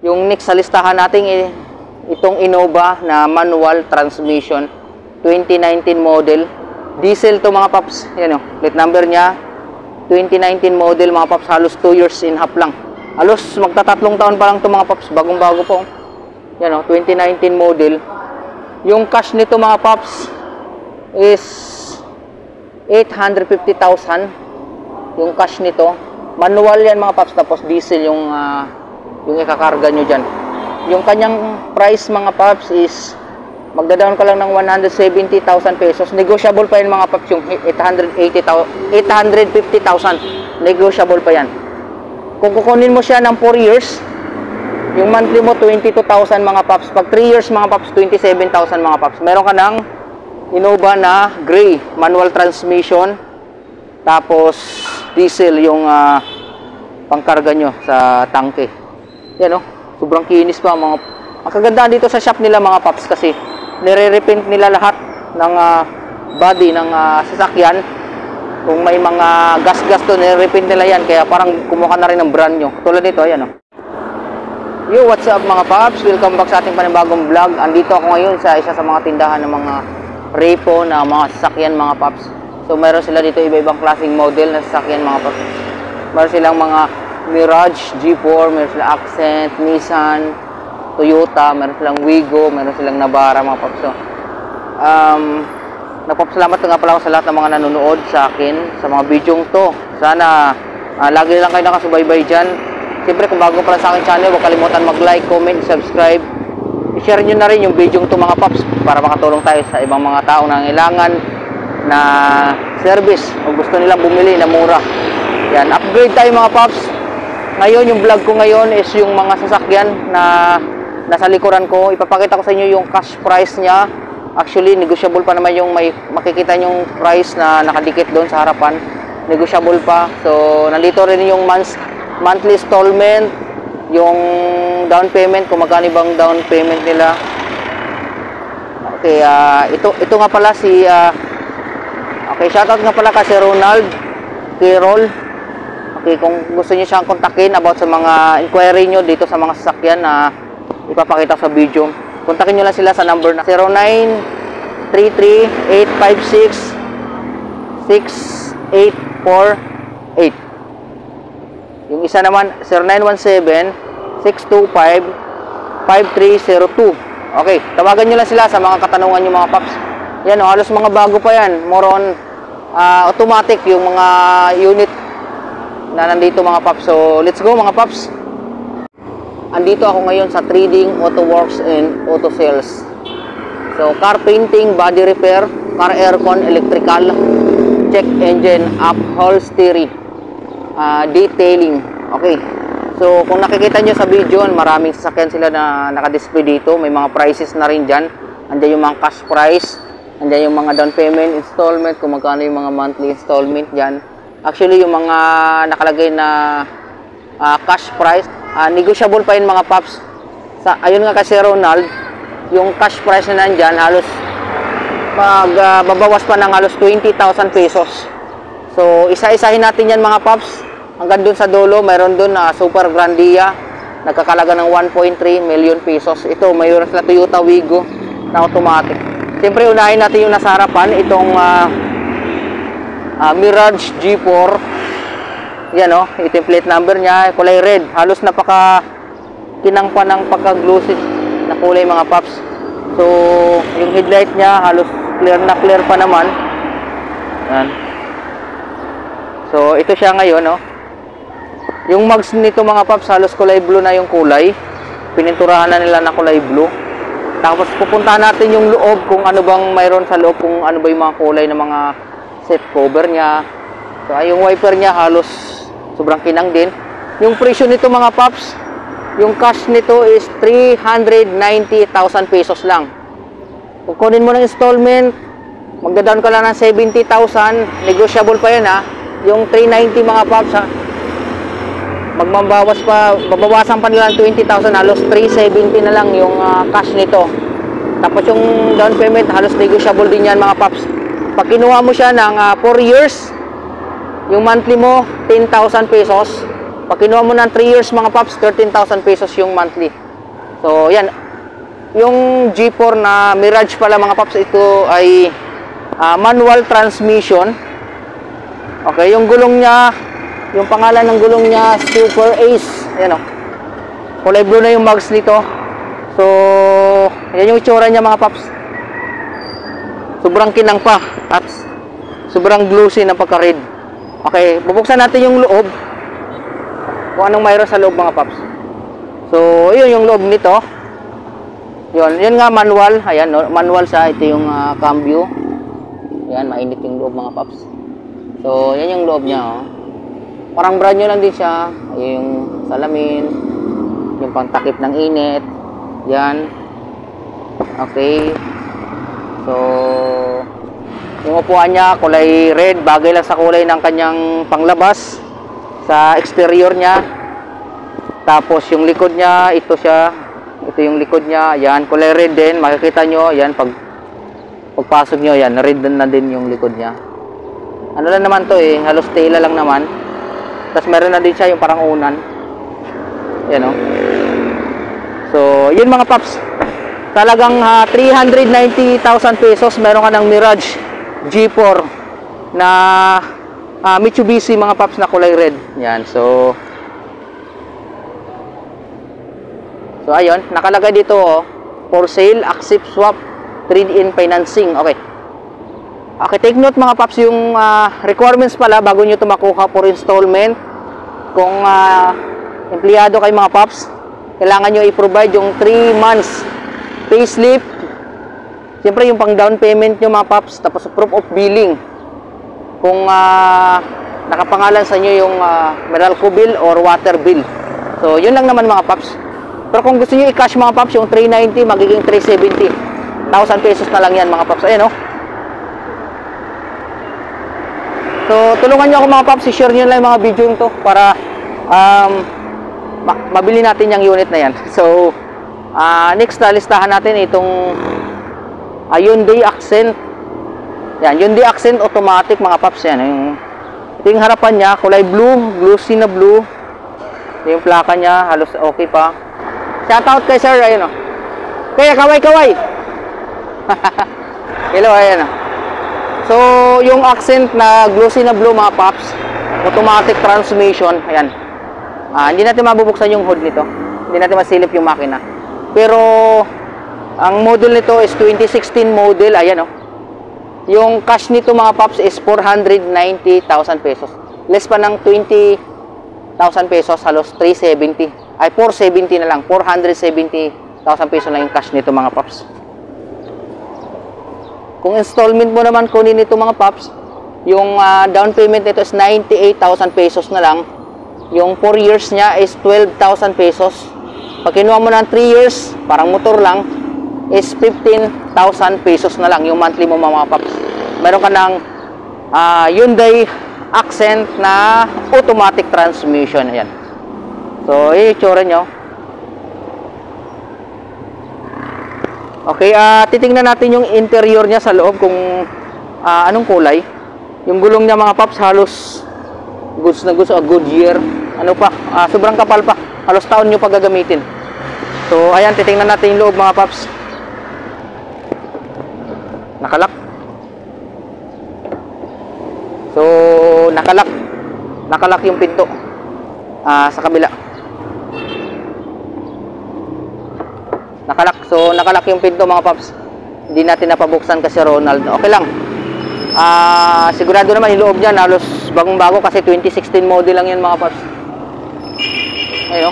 Yung next sa listahan natin itong Innova na manual transmission 2019 model. Diesel to mga paps. Yan o, plate number niya 2019 model mga paps. Halos 2 years and half lang. Halos magtatatlong taon pa lang to mga paps. Bagong bago po. Yan o, 2019 model. Yung cash nito mga paps is 850,000 yung cash nito. Manual yan mga paps, tapos diesel yung ikakarga nyo dyan. Yung kanyang price mga paps is magda-down ka lang ng 170,000 pesos. Negotiable pa yan mga paps. Yung 850,000 negotiable pa yan. Kung kukunin mo siya ng 4 years, yung monthly mo 22,000 mga paps. Pag 3 years mga paps, 27,000 mga paps. Meron ka ng Innova na gray, manual transmission, tapos diesel yung pangkarga nyo sa tangke. Yan o, sobrang kinis pa mga. Ang kagandahan dito sa shop nila mga paps kasi nire-repaint nila lahat ng body ng sasakyan. Kung may mga gas-gas to, nire-repaint nila yan, kaya parang kumuha na rin ng brand nyo. Tulad nito, ayan o. Yo, what's up mga paps? Welcome back sa ating panibagong vlog. Andito ako ngayon sa isa sa mga tindahan ng mga repo na mga sasakyan mga paps. So meron sila dito iba-ibang klaseng model na sasakyan mga paps. Meron silang mga Mirage, G4, meron silang Accent, Nissan, Toyota, meron silang Wigo, meron silang Navara mga paps. So, nagpapasalamat nga pala ako sa lahat ng mga nanonood sa akin sa mga bidyong to. Sana lagi lang kayo nakasubaybay dyan. Siyempre kung bago pa lang sa akin channel, huwag kalimutan mag-like, comment, subscribe. I-share nyo na rin yung bidyong to mga paps para makatulong tayo sa ibang mga taong nangailangan na service o gusto nilang bumili na mura. Yan, upgrade tayo mga paps. Ngayon yung vlog ko ngayon is yung mga sasakyan na nasa likuran ko. Ipapakita ko sa inyo yung cash price niya. Actually negotiable pa naman yung may makikita yung price na nakadikit doon sa harapan. Negotiable pa. So nandito rin yung monthly installment, yung down payment, kung magkano bang down payment nila. Okay, ito nga pala si okay, shoutout nga pala kasi Ronald Kirol. Okay, kung gusto niyo siyang kontakin about sa mga inquiry nyo dito sa mga sasakyan na ipapakita sa video, kontakin nyo lang sila sa number na 0933-856-6848. Yung isa naman 0917-625-5302. Okay, tawagan nyo lang sila sa mga katanungan nyo mga paps. Yan o, halos mga bago pa yan. More on automatic yung mga unit na nandito mga paps. So let's go mga paps. Andito ako ngayon sa Trading Auto Works and Auto Sales. So car painting, body repair, car aircon, electrical, check engine, upholstery, detailing. Okay, so kung nakikita nyo sa video, maraming sasakyan sila na nakadisplay dito. May mga prices na rin dyan. Andiyan yung mga cash price, andiyan yung mga down payment, installment, kung magkano yung mga monthly installment dyan. Actually yung mga nakalagay na cash price, negotiable pa yun mga paps. Ayun nga kasi Ronald, yung cash price na nandyan halos babawas pa ng halos 20,000 pesos. So isa-isahin natin yan mga paps. Hanggang dun sa dulo, mayroon dun Super Grandia, nagkakalaga ng 1.3 million pesos. Ito, mayroon sila Toyota Wigo na automatic. Siyempre, unahin natin yung nasa harapan, itong Mirage G4. Yan o, ito yung plate number niya, kulay red. Halos napaka kinang pa ng pagka-glossy na kulay mga paps. So, yung headlight niya, halos clear na clear pa naman. Yan. So, ito siya ngayon, no? Yung mags nito mga paps, halos kulay blue na yung kulay. Pininturahan na nila na kulay blue. Tapos pupuntahan natin yung loob, kung ano bang mayroon sa loob, kung ano ba yung mga kulay ng mga seat cover niya. So yung wiper niya halos sobrang kinang din. Yung presyo nito mga paps, yung cash nito is 390,000 pesos lang. Kung kunin mo ng installment, magda-down ka lang ng 70,000, negotiable pa yan ha. Yung 390 mga paps ha, magbabawas pa, babawasan pa nila ng 20,000, halos 370 na lang yung cash nito. Tapos yung down payment, halos negotiable din yan mga paps. Pag kinuha mo siya ng 4 years, yung monthly mo 10,000 pesos, Pag kinuha mo ng 3 years mga paps, 13,000 pesos yung monthly. So, yan. Yung G4 na Mirage pala mga paps, ito ay manual transmission. Okay, yung gulong niya, yung pangalan ng gulong niya, Super Ace. Ayan o. Kulay blue na yung mugs nito. So, yan yung itsura niya mga paps. Sobrang kinang pa at sobrang glossy na pagka-red. Okay, bubuksan natin yung loob. Kung anong mayroon sa loob mga paps. So, yun yung loob nito. Yun nga manual. Ayan, no? Manual siya. Ito yung cambio. Ayan, mainit yung loob mga paps. So, yan yung loob niya. Oh. Parang brand new lang din siya. Ayan yung salamin. Yung pangtakip ng init. Yan. Okay. So, yung upuan niya, kulay red. Bagay lang sa kulay ng kanyang panglabas. Sa exterior niya. Tapos yung likod niya, ito siya. Ito yung likod niya. Yan, kulay red din. Makikita nyo, yan, pagpasok nyo, yan, red na din yung likod niya. Ano lang naman to eh, halos tela lang naman. Tapos meron na din siya yung parang unan. Yan o. So, yun mga paps. Talagang 390,000 pesos. Meron ka ng Mirage G4 na Mitsubishi mga paps na kulay red. Yan. So ayun, nakalagay dito oh, for sale, accept swap, trade-in financing. Okay. Okay, take note mga paps, yung requirements pala bago nyo ito makuha for installment. Kung empleyado kayo mga paps, kailangan nyo i-provide yung 3 months payslip. Siyempre yung pang down payment nyo mga paps, tapos proof of billing. Kung nakapangalan sa inyo yung Meralco bill or water bill. So, yun lang naman mga paps. Pero kung gusto nyo i-cash mga paps, yung 390 magiging 370,000 pesos na lang yan mga paps. Ayan o. So, tulungan nyo ako mga paps, i-share nyo lang yung mga video nyo to para mabili natin yung unit na yan. So, next na listahan natin itong Hyundai Accent. Yan, Hyundai Accent automatic mga paps yan. Ito yung harapan niya, kulay blue, glossy na blue. Yung plaka niya, halos okay pa. Shoutout kay sir, ayun o. Kaya kaway. Hello, ayan o. So, yung Accent na glossy na blue mga paps, automatic transmission, ayan. Hindi natin mabubuksan yung hood nito. Hindi natin masilip yung makina. Pero, ang model nito is 2016 model, ayan o. Yung cash nito mga paps is 490,000 pesos. Less pa ng 20,000 pesos, halos 370. Ay, 470 na lang. 470,000 pesos na yung cash nito mga paps. Kung installment mo naman kunin nito mga paps, yung down payment nito is 98,000 pesos na lang. Yung 4 years niya is 12,000 pesos. Pag kinuha mo ng 3 years, parang motor lang, is 15,000 pesos na lang yung monthly mo mga paps. Meron ka ng Hyundai Accent na automatic transmission. Ayan. So, i-itsura nyo. Okay, titingnan natin yung interior niya sa loob kung anong kulay. Yung gulong niya mga paps halos goods na goods, Goodyear. Ano pa, sobrang kapal pa. Halos taon nyo pa gagamitin. So, ayan, titingnan natin yung loob mga paps. Nakalak. So, nakalak yung pinto sa kabila. Nakalak. So, nakalak yung pinto mga paps. Hindi natin napabuksan kasi Ronald. Okay lang. Sigurado naman yung loob niya halos bagong-bago kasi 2016 model lang yan mga paps. Ayun.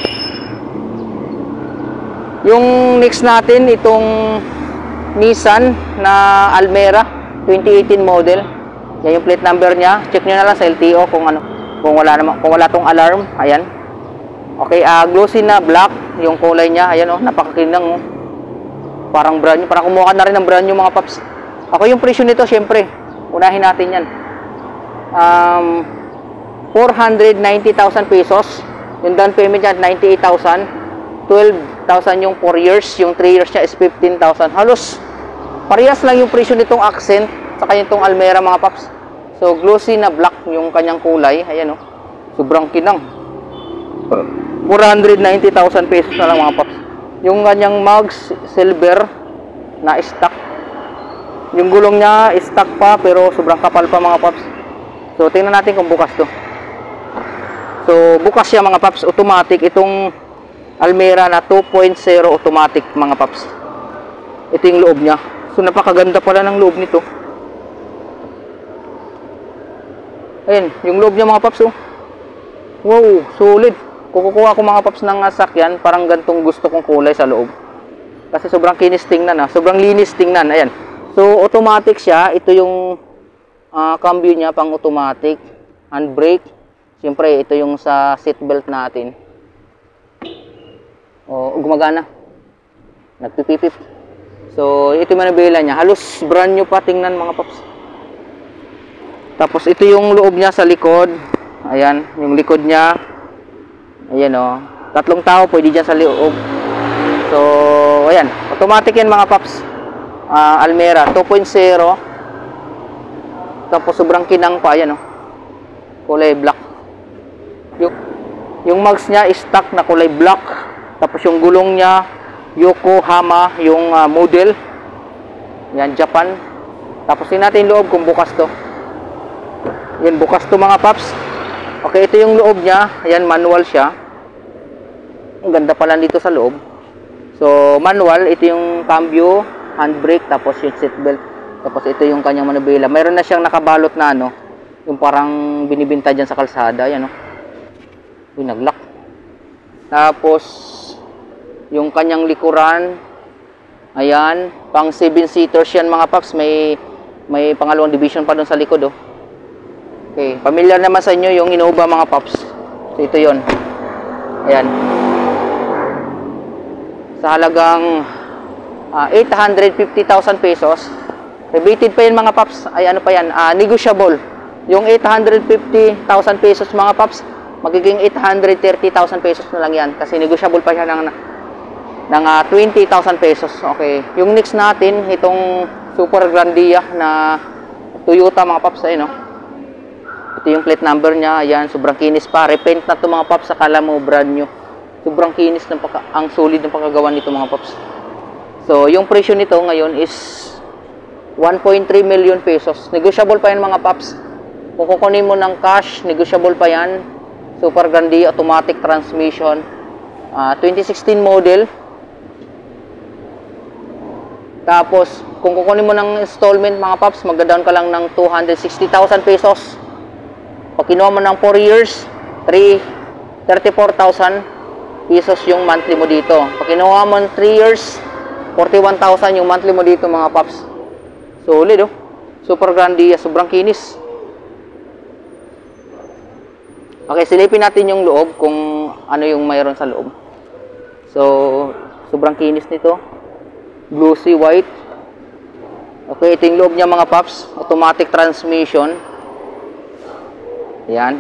Yung next natin itong Nissan na Almera 2018 model. Yan yung plate number niya. Check nyo na lang sa LTO kung ano, kung wala tong alarm. Ayan. Okay, glossy na black yung kulay niya. Ayan oh, napakakinang oh. Parang brand new, parang kumuha na rin ng brand new mga paps. Ako yung presyo nito, syempre, unahin natin yan. 490,000 pesos. Yung down payment niya 98,000. 12,000 yung 4 years. Yung 3 years niya is 15,000. Halos parehas lang yung presyo nitong Accent sa kanyang Almera mga paps. So glossy na black yung kanyang kulay. Ayan oh. Sobrang kinang. 490,000 pesos na lang mga paps. Yung kanyang mugs, silver na stock. Yung gulong niya, stock pa, pero sobrang kapal pa mga paps. So, tingnan natin kung bukas to. So, bukas siya mga paps, automatic. Itong Almera na 2.0 automatic mga paps. Ito yung loob niya. So, napakaganda pala ng loob nito. Ayun, yung loob niya mga paps, oh. Wow, solid. Kung kukuha ko mga paps ng sakyan, parang gantong gusto kong kulay sa loob. Kasi sobrang kinis tingnan, ah. Sobrang linis tingnan. Ayan. So, automatic siya. Ito yung cambio niya, pang automatic. Handbrake. Siyempre, ito yung sa seatbelt natin. O, gumagana. Nagpipipip. So, ito yung manibela niya. Halos brand new pa. Tingnan mga paps. Tapos, ito yung loob niya sa likod. Ayan, yung likod niya. Ayan, oh. 3 tao pwede dyan sa loob. So, ayan. Automatic yan mga paps. Almera 2.0. Tapos, sobrang kinang pa. Ayan, oh. Kulay black. Yung mugs niya is stock na kulay black. Tapos, yung gulong niya, Yokohama, yung model. Yan, Japan. Tapos, tingnan natin yung loob kung bukas to. Yan, bukas to mga paps. Okay, ito yung loob niya. Ayan, manual siya. Ang ganda pala dito sa loob. So, manual. Ito yung cambio, handbrake, tapos yung seatbelt. Tapos, ito yung kanyang manubela. Mayroon na siyang nakabalot na ano. Yung parang binibinta dyan sa kalsada. Ayan, oh. Uy, naglock. Tapos, yung kanyang likuran. Ayan. Pang 7-seaters yan mga paps. May pangalawang division pa doon sa likod, oh. Okay, familiar naman sa inyo yung Innova mga paps. So, ito yon. Ayan. Sa halagang 850,000 pesos. Rebated pa yun mga paps. Ay, ano pa yan? Negotiable. Yung 850,000 pesos mga paps, magiging 830,000 pesos na lang yan. Kasi negotiable pa siya ng 20,000 pesos. Okay. Yung next natin, itong Super Grandia na Toyota mga paps. Ayun, no? Ito yung plate number niya. Ayan, sobrang kinis pa. Repaint na ito mga paps. Akala mo brand new. Sobrang kinis. Ang solid ng pagkagawa nito mga paps. So, yung presyo nito ngayon is 1.3 million pesos. Negotiable pa yan mga paps. Kung kukunin mo ng cash, negotiable pa yan. Super Grande automatic transmission. 2016 model. Tapos, kung kukunin mo ng installment mga paps, magda-down ka lang ng 260,000 pesos. Pag kinuha mo ng 4 years, 34,000 pesos yung monthly mo dito. Pag kinuha mo ng 3 years, 41,000 yung monthly mo dito mga paps. Solid, oh. Super Grande, sobrang kinis. Okay, silipin natin yung loob kung ano yung mayroon sa loob. So, sobrang kinis nito. Glossy white. Okay, ito yung loob niya mga paps. Automatic transmission. Ayan.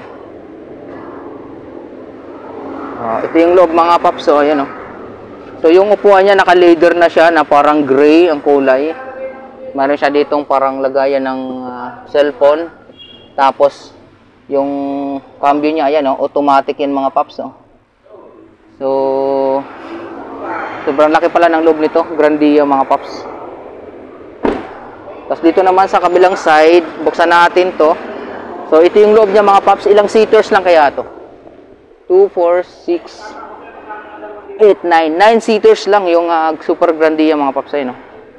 Ito yung loob mga paps. So, ayan, oh. So, yung upuan niya, naka-leather na siya na parang gray ang kulay. Meron siya ditong parang lagayan ng cellphone. Tapos, yung cambio niya, ayan, oh, automatic yan mga paps. Oh. So, sobrang laki pala ng loob nito. Grandia mga paps. Tapos, dito naman sa kabilang side, buksan natin to. So, ito yung loob niya mga paps. Ilang seaters lang kaya to? 2, 4, 6, 8, 9. 9 seaters lang yung Super Grandia mga paps ay, no?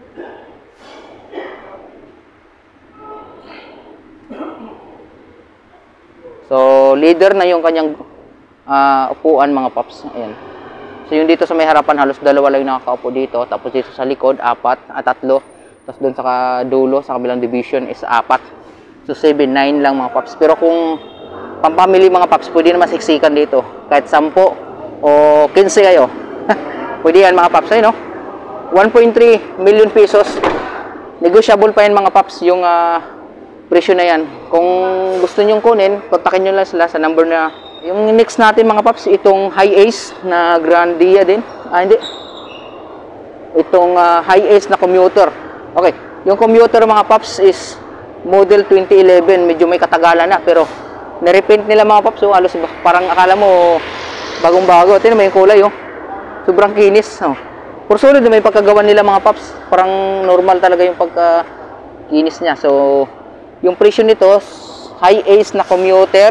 So, leather na yung kanyang upuan mga paps. Ayan. So, yung dito sa may harapan, halos dalawa lang yung nakakaupo dito. Tapos dito sa likod, 4 at 3. Tapos doon sa dulo, sa kabilang division is 4. So, 7, 9 lang mga paps. Pero kung pampamili mga paps, pwede naman siksikan dito. Kahit 10 o 15 kayo. Pwede yan mga paps. Ayun, no? 1.3 million pesos. Negotiable pa yan mga paps. Yung presyo na yan. Kung gusto nyong kunin, kontakin nyo lang sila sa number na. Yung next natin mga paps, itong High Ace na Grandia din. Hindi. Itong High Ace na commuter. Okay. Yung commuter mga paps is model 2011, medyo may katagalan na, pero nirepaint nila mga paps, so halos parang akala mo Bagong-bago. Tingnan mo yung kulay, oh. Sobrang kinis, oh. Por solid na may pagkagawa nila mga paps. Parang normal talaga yung pagka-kinis niya. So, yung presyo nito, high ace na commuter.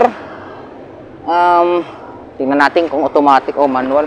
Tingnan natin kung automatic o manual.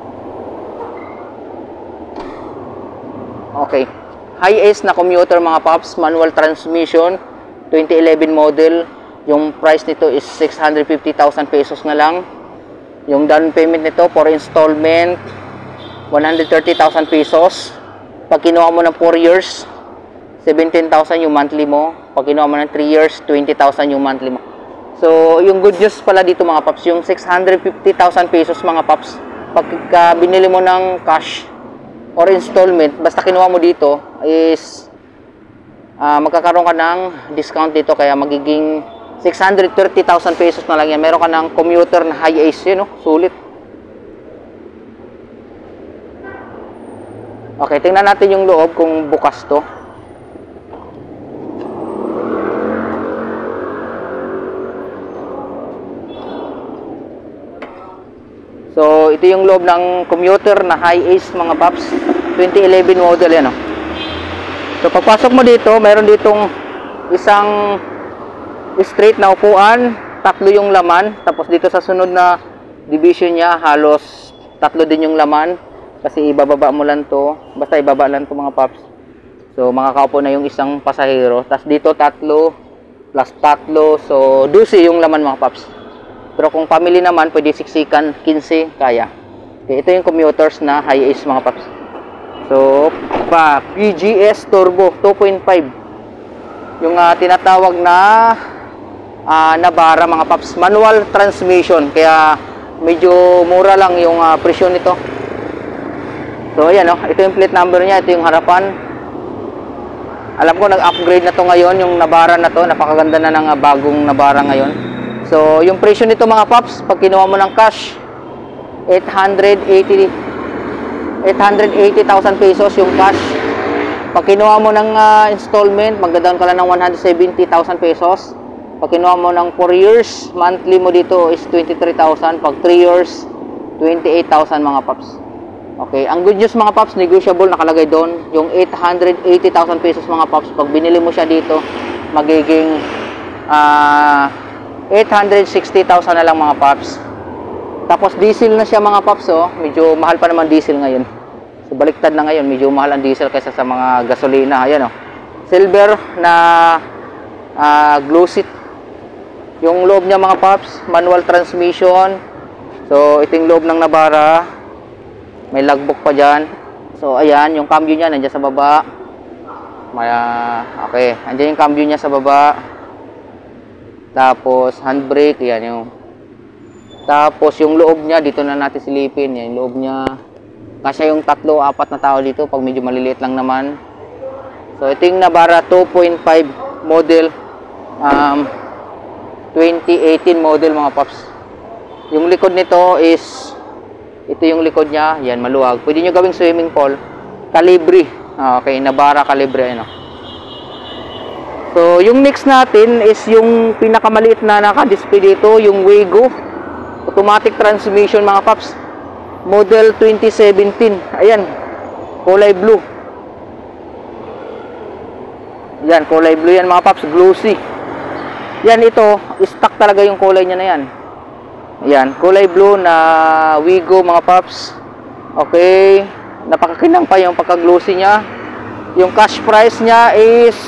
Okay. High ace na commuter mga paps, manual transmission, 2011 model. Yung price nito is 650,000 pesos na lang. Yung down payment nito for installment, 130,000 pesos. Pag kinuha mo ng 4 years, 17,000 yung monthly mo. Pag kinuha mo ng 3 years, 20,000 yung monthly mo. So, yung good news pala dito mga paps, yung 650,000 pesos mga paps, pag binili mo ng cash or installment, basta kinuha mo dito, is magkakaroon ka ng discount dito, kaya magiging 630,000 pesos na lang yan. Meron ka ng commuter na high ace yun, no? Sulit. Okay, tingnan natin yung loob kung bukas to. So, ito yung loob ng commuter na high ace mga paps, 2011 model yan, oh. So, pagpasok mo dito, meron ditong isang straight na upuan, 3 yung laman, tapos dito sa sunod na division niya, halos 3 din yung laman, kasi ibababa mo lang to, basta ibaba lang to mga paps. So, makakaupo na yung isang pasahero, tapos dito 3 plus 3, so 12 yung laman mga paps. Pero kung family naman, pwede siksikan, 15, kaya. Okay, ito yung commuters na high ace mga paps. So, PGS Turbo 2.5. Yung tinatawag na Navara mga paps. Manual transmission. Kaya medyo mura lang yung presyo nito. So, ayan, oh. Ito yung plate number niya. Ito yung harapan. Alam ko, nag-upgrade na to ngayon. Yung Navara na to. Napakaganda na ng bagong Navara ngayon. So, yung presyo nito mga paps, pag kinuha mo ng cash, 880,000 pesos yung cash. Pag kinuha mo ng installment, magdadaan ka lang ng 170,000 pesos. Pag kinuha mo ng 4 years, monthly mo dito is 23,000. Pag 3 years, 28,000 mga paps. Okay, ang good news mga paps, negotiable nakalagay doon. Yung 880,000 pesos mga paps, pag binili mo siya dito, magiging 860,000 na lang mga paps. Tapos diesel na siya mga paps, oh. Medyo mahal pa naman diesel ngayon. So baliktad na ngayon, medyo mahal ang diesel kaysa sa mga gasolina. Ayan, oh. Silver na glow seat. Yung loob niya mga paps, manual transmission. So ito yung loob ng Navara. May logbook pa dyan. So ayan, yung cambio niya nandiyan sa baba. Okay, nandiyan yung cambio niya sa baba. Tapos handbrake, yan yung. Tapos yung loob niya, dito na natin silipin. Yan yung loob niya. Kasi yung 3, 4 na tao dito, pag medyo maliliit lang naman. So ito yung Navara 2.5 model, 2018 model mga paps. Yung likod nito is, ito yung likod niya, yan maluwag. Pwede nyo gawing swimming pool. Calibre. Okay, Navara Calibre, ano. So, yung next natin is yung pinakamaliit na naka-display dito, yung Waygo automatic transmission mga paps. Model 2017. Ayan, kulay blue. Yan, kulay blue yan mga paps, glossy. Yan, ito, stock talaga yung kulay niya na yan. Ayan, kulay blue na Waygo mga paps. Okay, napakakinang pa yung pagka-glossy niya. Yung cash price niya is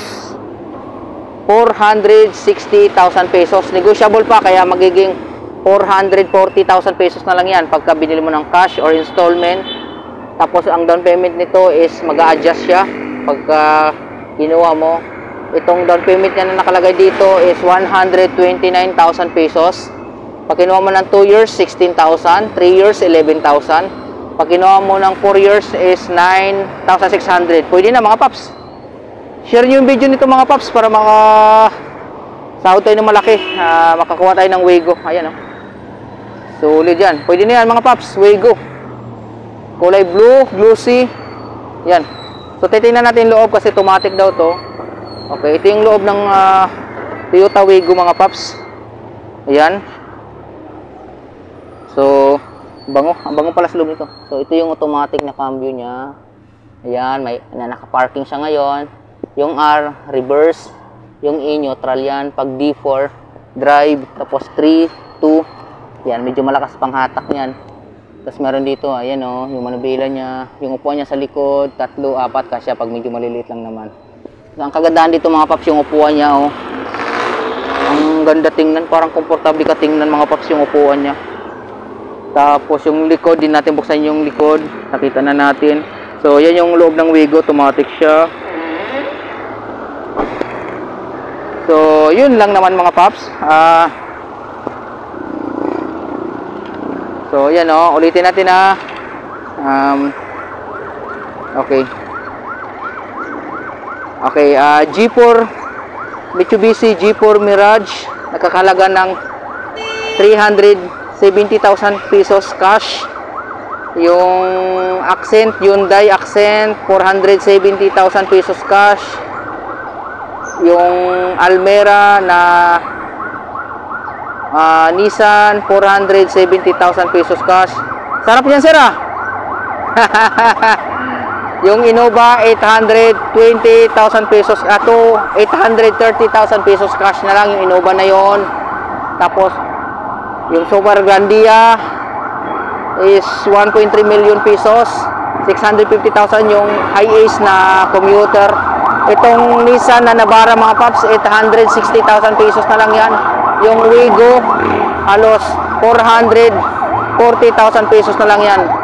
460,000 pesos. Negotiable pa, kaya magiging 440,000 pesos na lang yan pagka binili mo ng cash or installment. Tapos ang down payment nito is mag-a-adjust siya pagka kinuha mo. Itong down payment niya na nakalagay dito is 129,000 pesos. Pag kinuha mo ng 2 years, 16,000. 3 years, 11,000. Pag kinuha mo ng 4 years is 9,600. Pwede na mga paps. Share nyo yung video nito mga paps para sahod tayo ng malaki. Makakuha tayo ng Waygo. Ayan, oh. Solid yan. Pwede na yan mga paps. Waygo. Kulay blue, glossy. Yan. So titingnan natin yung loob kasi automatic daw to. Okay, ito yung loob ng Toyota Waygo mga paps. Ayan. So Bango. Ang bango pala sa loob nito. So, ito yung automatic na cambio niya. Ayan, may naka-parking siya ngayon. Yung R, reverse. Yung E, neutral yan. Pag D4, drive. Tapos 3, 2. Yan, medyo malakas pang hatak niyan. Tapos meron dito, ayan o, yung manubela niya. Yung upuan niya sa likod, 3, 4, kasya pag medyo maliliit lang naman. So, ang kagandahan dito mga paps, yung upuan niya o. Ang ganda tingnan, parang komportable ka tingnan mga paps yung upuan niya. Tapos yung likod, din natin buksan yung likod. Nakita na natin. So, yan yung loob ng Wigo. Automatic siya. So, yun lang naman mga paps. So, yan o. Ulitin natin na. Okay. Okay. G4 Mitsubishi G4 Mirage. Nakakalaga ng 370,000 pesos cash. Yung Accent, Hyundai Accent, 470,000 pesos cash. Yung Almera na Nissan, 470,000 pesos cash. Sarap yan, sir, ah. Yung Innova, 820,000 pesos. Ato, 830,000 pesos cash na lang yung Innova na yon. Tapos, yung Super Grandia is 1.3 million pesos. 650,000 yung high ace na commuter. Itong Nissan na Navara mga paps, 860,000 pesos na lang yan. Yung Wigo, halos 440,000 pesos na lang yan.